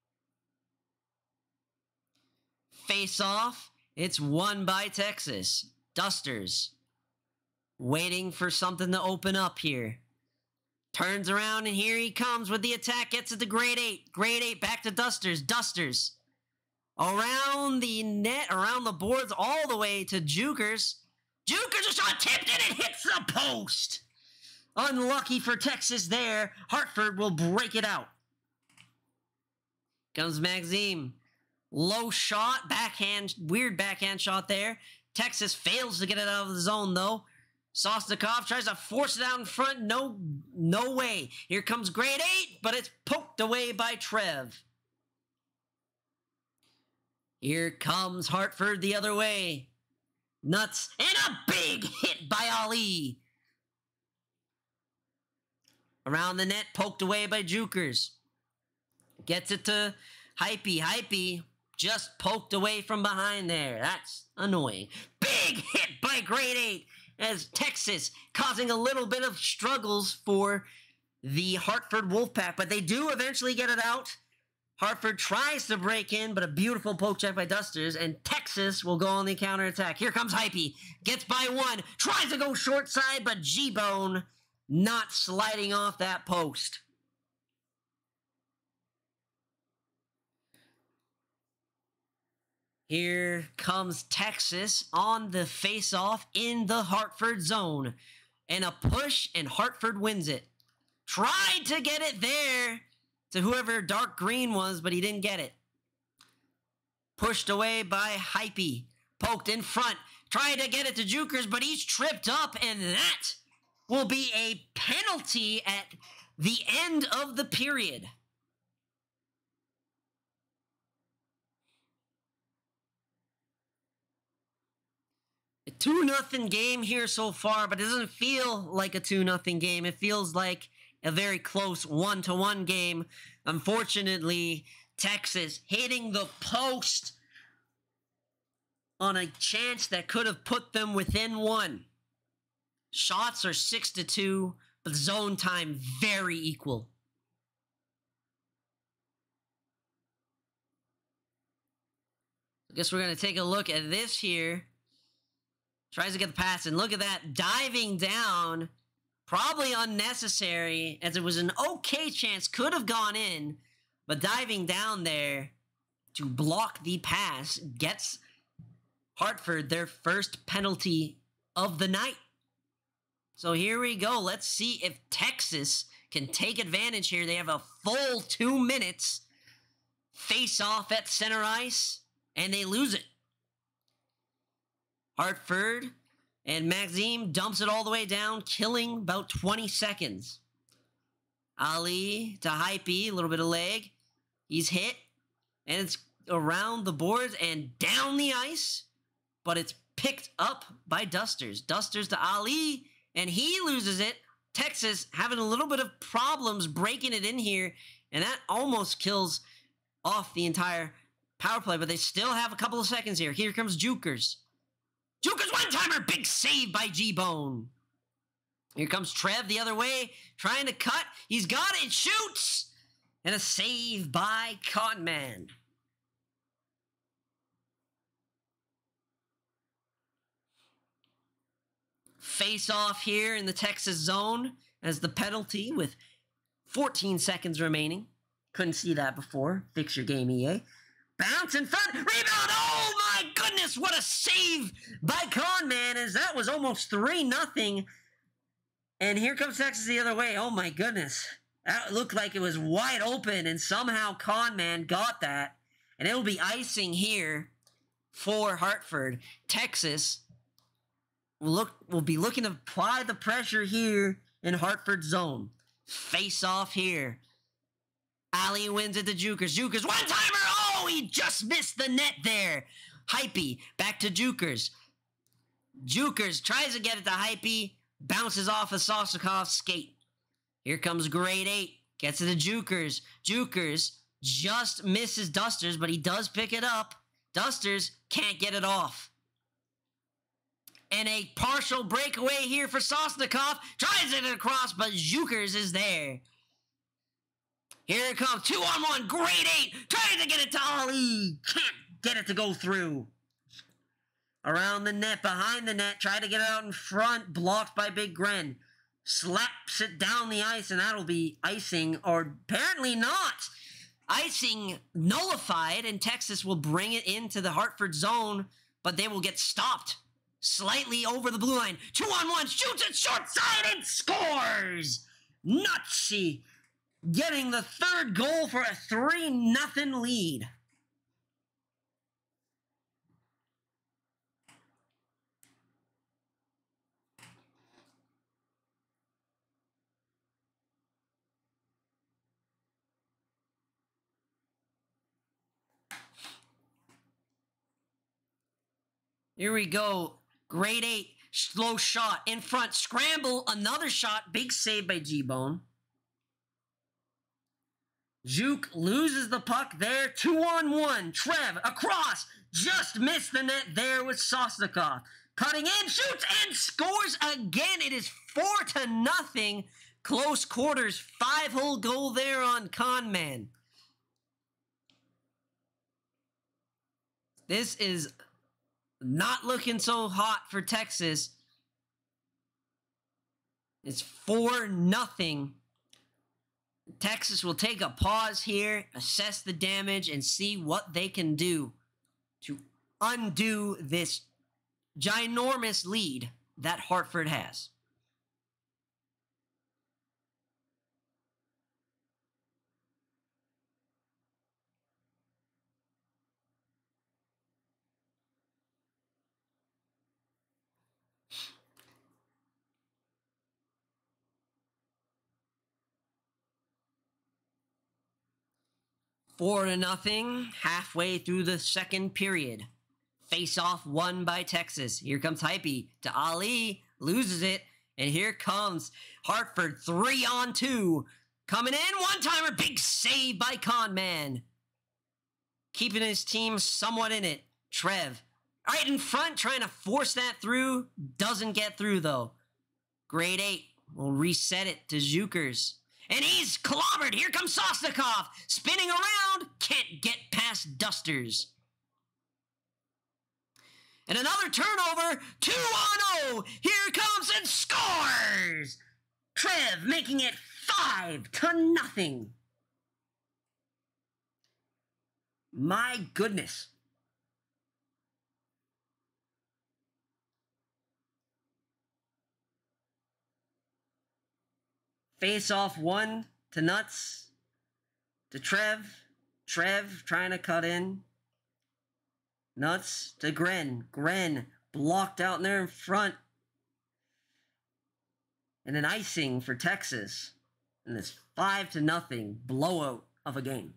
Face off. It's won by Texas. Dusters. Waiting for something to open up here. Turns around and here he comes with the attack. Gets it to grade eight. Grade eight back to Dusters. Dusters. Around the net, around the boards, all the way to Jukers. Jukers a shot tipped and it hits the post. Unlucky for Texas there. Hartford will break it out. Comes Maxime. Low shot, backhand, weird backhand shot there. Texas fails to get it out of the zone though. Sosnikov tries to force it out in front. No, no way. Here comes grade eight, but it's poked away by Trev. Here comes Hartford the other way. Nuts, and a big hit by Ali. Around the net, poked away by Jukers. Gets it to Hypey. Hypey just poked away from behind there. That's annoying. Big hit by grade eight as Texas causing a little bit of struggles for the Hartford Wolfpack, but they do eventually get it out. Hartford tries to break in, but a beautiful poke check by Dusters, and Texas will go on the counterattack. Here comes Hypey. Gets by one. Tries to go short side, but G-Bone not sliding off that post. Here comes Texas on the face-off in the Hartford zone. And a push, and Hartford wins it. Tried to get it there to whoever dark green was, but he didn't get it. Pushed away by Hypey. Poked in front. Tried to get it to Jukers, but he's tripped up, and that will be a penalty at the end of the period. A two nothing game here so far, but it doesn't feel like a two nothing game. It feels like a very close one to one game. Unfortunately, Texas hitting the post on a chance that could have put them within one. Shots are six to two, but zone time very equal. I guess we're going to take a look at this here. Tries to get the pass, and look at that, diving down. Probably unnecessary, as it was an okay chance, could have gone in, but diving down there to block the pass gets Hartford their first penalty of the night. So here we go. Let's see if Texas can take advantage here. They have a full two minutes face off at center ice, and they lose it. Hartford and Maxime dumps it all the way down, killing about twenty seconds. Ali to Hypey, a little bit of leg. He's hit, and it's around the boards and down the ice, but it's picked up by Dusters. Dusters to Ali, and he loses it. Texas having a little bit of problems breaking it in here, and that almost kills off the entire power play, but they still have a couple of seconds here. Here comes Jukers. Jukers one-timer, big save by G-Bone. Here comes Trev the other way, trying to cut. He's got it, shoots! And a save by Cottonman. Face off here in the Texas zone as the penalty with fourteen seconds remaining. Couldn't see that before. Fix your game, E A. Bounce in front, rebound, oh my goodness, what a save by Conman, as that was almost three nothing. And here comes Texas the other way, oh my goodness. That looked like it was wide open, and somehow Conman got that. And it will be icing here for Hartford. Texas will, look, will be looking to apply the pressure here in Hartford zone. Face off here. Ali wins it to Jukers. Jukers, one-timer! Oh, he just missed the net there. Hypey, back to Jukers. Jukers tries to get it to Hypey. Bounces off of Sosnikov's skate. Here comes grade eight. Gets it to Jukers. Jukers just misses Dusters, but he does pick it up. Dusters can't get it off. And a partial breakaway here for Sosnikov. Tries it across, but Jukers is there. Here it comes. Two on one. Grade eight. Trying to get it to Ali. Can't get it to go through. Around the net. Behind the net. Try to get it out in front. Blocked by Big Gren. Slaps it down the ice, and that'll be icing, or apparently not. Icing nullified, and Texas will bring it into the Hartford zone, but they will get stopped slightly over the blue line. Two on one, shoots it short side and scores! Nutsy getting the third goal for a three nothing lead. Here we go. Grade eight. Slow shot. In front. Scramble. Another shot. Big save by G-Bone. Juke loses the puck there. Two on one. Trev across. Just missed the net there with Sosnikov. Cutting in. Shoots and scores again. It is four to nothing. Close quarters. Five-hole goal there on Conman. This is not looking so hot for Texas. It's four nothing. Texas will take a pause here, assess the damage, and see what they can do to undo this ginormous lead that Hartford has. Four to nothing, halfway through the second period. Face-off won by Texas. Here comes Hypey to Ali, loses it, and here comes Hartford, three on two. Coming in, one-timer, big save by Conman. Keeping his team somewhat in it. Trev, right in front, trying to force that through. Doesn't get through, though. Grade eight will reset it to Jukers. And he's clobbered. Here comes Sosnikov. Spinning around. Can't get past Dusters. And another turnover. two on oh. Here comes and scores. Trev making it five to nothing. My goodness. Face off one to Nuts, to Trev. Trev trying to cut in. Nuts to Gren. Gren blocked out there in front. And an icing for Texas. And this five to nothing blowout of a game.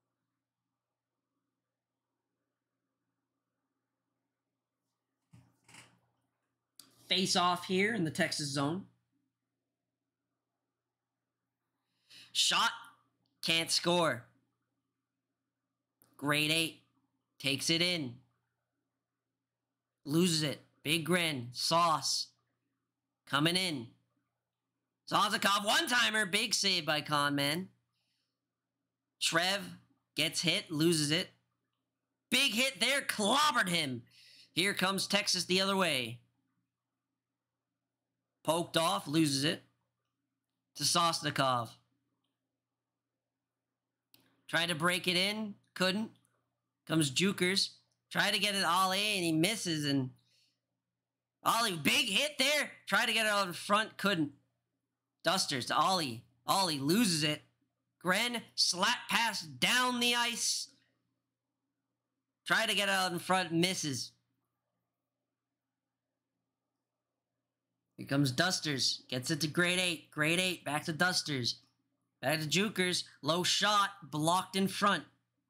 Face off here in the Texas zone. Shot, can't score. Grade eight, takes it in. Loses it. Big Gren, Sauce, coming in. Sosnikov, one-timer, big save by Conman. Trev gets hit, loses it. Big hit there, clobbered him. Here comes Texas the other way. Poked off, loses it. To Sosnikov. Tried to break it in, couldn't. Comes Jukers. Tried to get it Ali, and he misses. And Ali, big hit there. Tried to get it out in front, couldn't. Dusters to Ollie. Ollie loses it. Gren, slap pass down the ice. Try to get it out in front, misses. Here comes Dusters. Gets it to grade eight. Grade eight, back to Dusters. Back to Jukers. Low shot, blocked in front.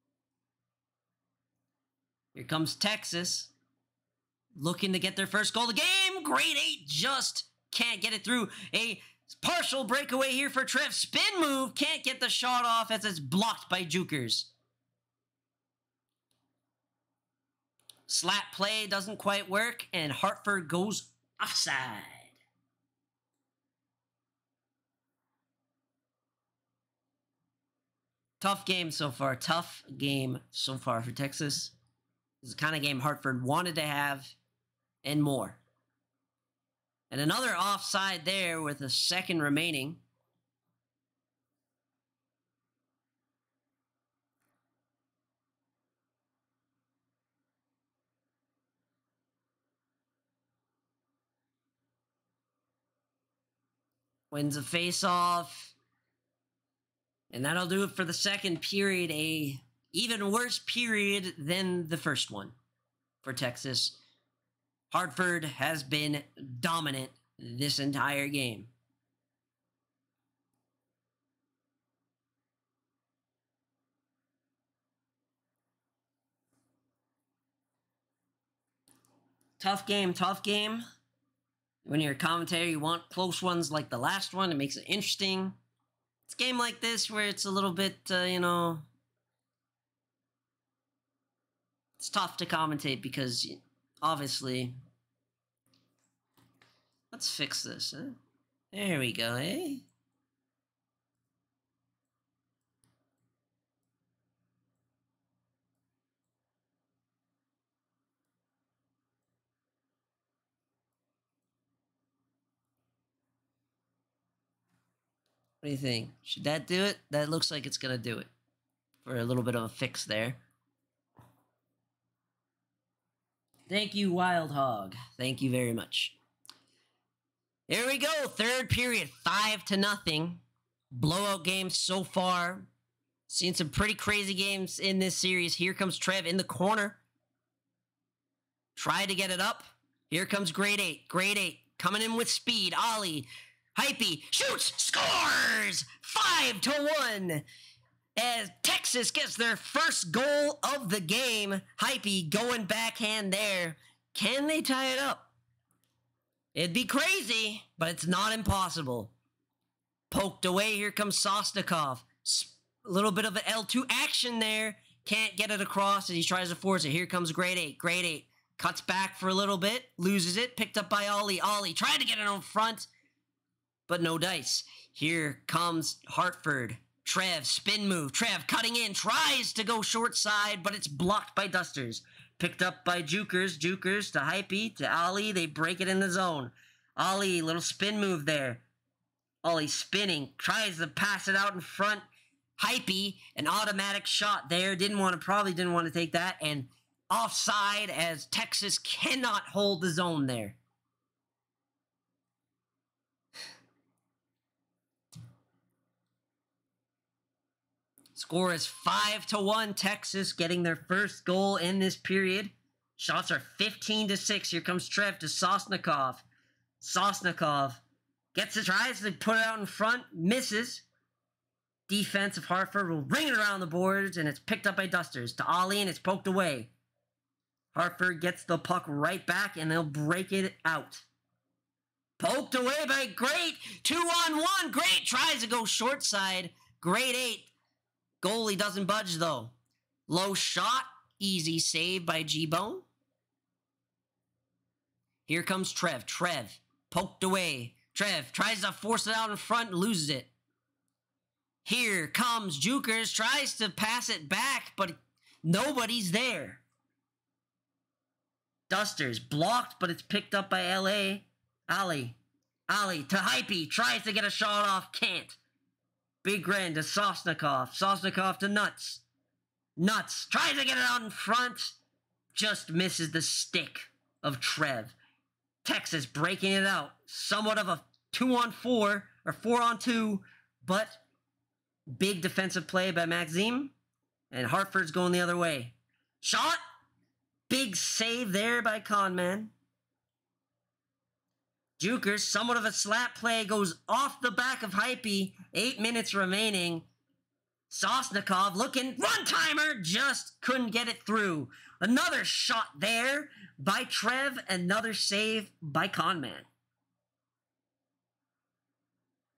Here comes Texas. Looking to get their first goal of the game. Grade eight just Can't get it through. A partial breakaway here for Trev. Spin move. Can't get the shot off as it's blocked by Jukers. Slap play doesn't quite work, and Hartford goes offside. Tough game so far. Tough game so far for Texas. This is the kind of game Hartford wanted to have and more. And another offside there with a second remaining. Wins a face-off. And that'll do it for the second period. A even worse period than the first one for Texas. Hartford has been dominant this entire game. Tough game, tough game. When you're a commentator, you want close ones like the last one. It makes it interesting. It's a game like this where it's a little bit, uh, you know... It's tough to commentate because... Obviously, let's fix this, huh? There we go, eh? What do you think? Should that do it? That looks like it's gonna do it. For a little bit of a fix there. Thank you, Wild Hog. Thank you very much. Here we go. Third period, five to nothing. Blowout games so far. Seen some pretty crazy games in this series. Here comes Trev in the corner. Try to get it up. Here comes grade eight. Grade eight coming in with speed. Ollie, Hypey, shoots, scores! Five to one. As Texas gets their first goal of the game. Hypey going backhand there. Can they tie it up? It'd be crazy, but it's not impossible. Poked away. Here comes Sosnikov. A little bit of an L two action there. Can't get it across as he tries to force it. Here comes grade eight. Grade eight. Cuts back for a little bit. Loses it. Picked up by Ollie. Ollie tried to get it on front, but no dice. Here comes Hartford. Trev, spin move. Trev cutting in, tries to go short side, but it's blocked by Dusters. Picked up by Jukers. Jukers to Hypey, to Ollie. They break it in the zone. Ollie, little spin move there. Ollie spinning, tries to pass it out in front. Hypey, an automatic shot there. Didn't want to, probably didn't want to take that. And offside as Texas cannot hold the zone there. Score is five to one. Texas getting their first goal in this period. Shots are fifteen to six. Here comes Trev to Sosnikov. Sosnikov gets it, tries to put it out in front, misses. Defense of Hartford will ring it around the boards, and it's picked up by Dusters. To Ollie, and it's poked away. Hartford gets the puck right back, and they'll break it out. Poked away by Great. Two on one. Great tries to go short side. Grade eight. Goalie doesn't budge, though. Low shot. Easy save by G-Bone. Here comes Trev. Trev poked away. Trev tries to force it out in front, loses it. Here comes Jukers. Tries to pass it back, but nobody's there. Dusters blocked, but it's picked up by L A. Ollie. Ollie to Hypey. Tries to get a shot off. Can't. Big Ren to Sosnikov. Sosnikov to Nuts. Nuts tries to get it out in front. Just misses the stick of Trev. Texas breaking it out. Somewhat of a two on four or four on two, but big defensive play by Maxime. And Hartford's going the other way. Shot. Big save there by Conman. Jukers, somewhat of a slap play, goes off the back of Hypey. Eight minutes remaining. Sosnikov looking, one-timer, just couldn't get it through. Another shot there by Trev, another save by Conman.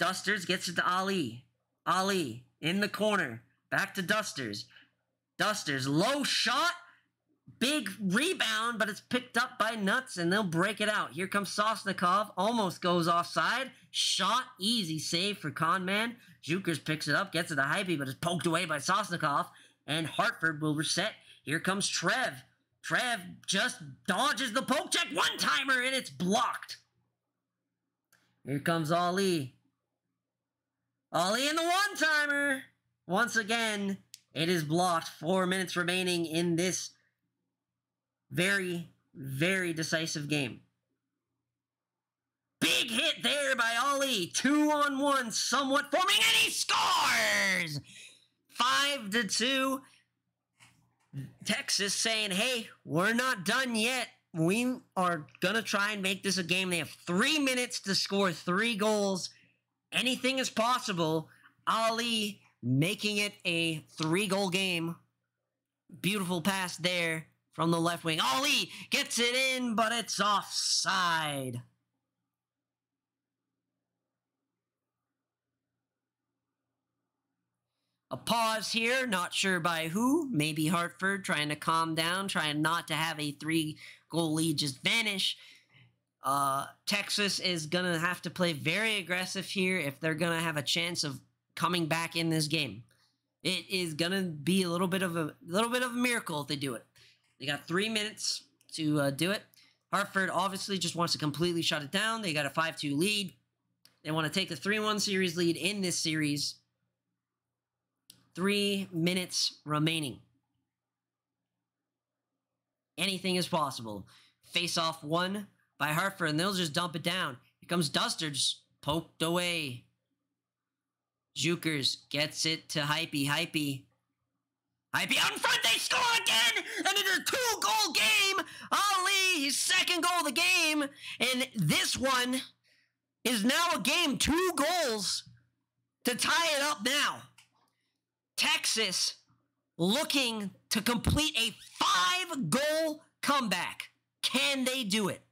Dusters gets it to Ali. Ali in the corner. Back to Dusters. Dusters, low shot. Big rebound, but it's picked up by Nuts, and they'll break it out. Here comes Sosnikov. Almost goes offside. Shot. Easy save for Conman. Jukers picks it up. Gets it to Hype, but it's poked away by Sosnikov. And Hartford will reset. Here comes Trev. Trev just dodges the poke check. One-timer, and it's blocked. Here comes Ali. Ali in the one-timer. Once again, it is blocked. Four minutes remaining in this very, very decisive game. Big hit there by Ali. Two on one, somewhat forming, and he scores! Five to two. Texas saying, hey, we're not done yet. We are going to try and make this a game. They have three minutes to score three goals. Anything is possible. Ali making it a three-goal game. Beautiful pass there from the left wing. Ali gets it in, but it's offside. A pause here, not sure by who. Maybe Hartford trying to calm down, trying not to have a three-goal lead just vanish. Uh, Texas is going to have to play very aggressive here if they're going to have a chance of coming back in this game. It is going to be a little bit of a little bit of a miracle if they do it. They got three minutes to uh, do it. Hartford obviously just wants to completely shut it down. They got a five two lead. They want to take the three one series lead in this series. Three minutes remaining. Anything is possible. Face off one by Hartford, and they'll just dump it down. Here comes Dusters, poked away. Jukers gets it to Hypey. Hypey. Hypey out in front, they score again! And it's a two-goal game! Ali, his second goal of the game. And this one is now a game, two goals to tie it up now. Texas looking to complete a five-goal comeback. Can they do it?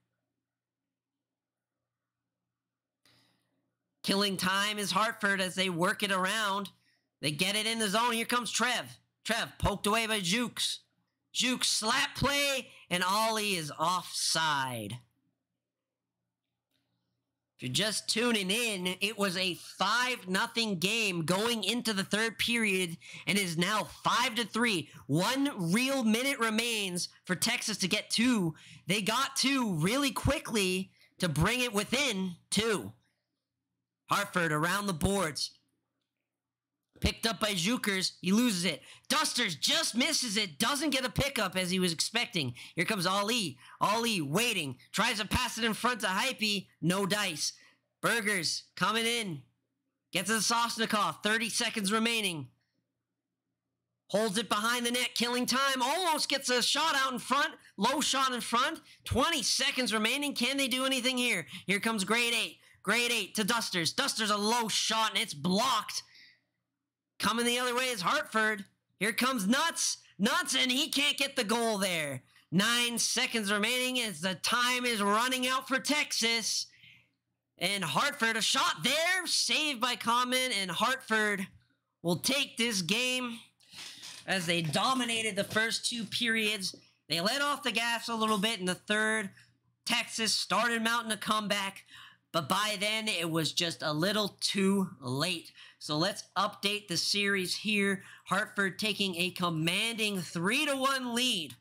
Killing time is Hartford as they work it around. They get it in the zone. Here comes Trev. Trev poked away by Jukes. Jukes slap play, and Ali is offside. If you're just tuning in, it was a five nothing game going into the third period, and it is now five to three. One real minute remains for Texas to get two. They got two really quickly to bring it within two. Hartford around the boards. Picked up by Jukers. He loses it. Dusters just misses it. Doesn't get a pickup as he was expecting. Here comes Ali. Ali waiting. Tries to pass it in front to Hypey. No dice. Burgers coming in. Gets to the Sosnikov. thirty seconds remaining. Holds it behind the net. Killing time. Almost gets a shot out in front. Low shot in front. twenty seconds remaining. Can they do anything here? Here comes grade eight. Grade eight to Dusters. Dusters a low shot, and it's blocked. Coming the other way is Hartford. Here comes Nuts. Nuts, and he can't get the goal there. Nine seconds remaining as the time is running out for Texas. And Hartford, a shot there. Saved by Common, and Hartford will take this game as they dominated the first two periods. They let off the gas a little bit in the third. Texas started mounting a comeback. But by then, it was just a little too late. So let's update the series here. Hartford taking a commanding three to one lead.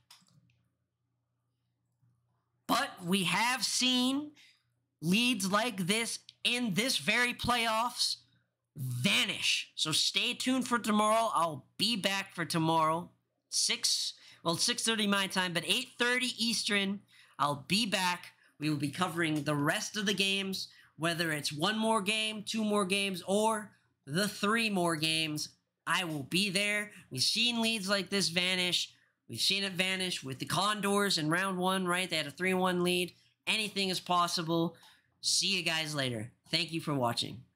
But we have seen leads like this in this very playoffs vanish. So stay tuned for tomorrow. I'll be back for tomorrow. six, well, six thirty my time, but eight thirty Eastern. I'll be back. We will be covering the rest of the games, whether it's one more game, two more games, or the three more games. I will be there. We've seen leads like this vanish. We've seen it vanish with the Condors in round one, right? They had a three one lead. Anything is possible. See you guys later. Thank you for watching.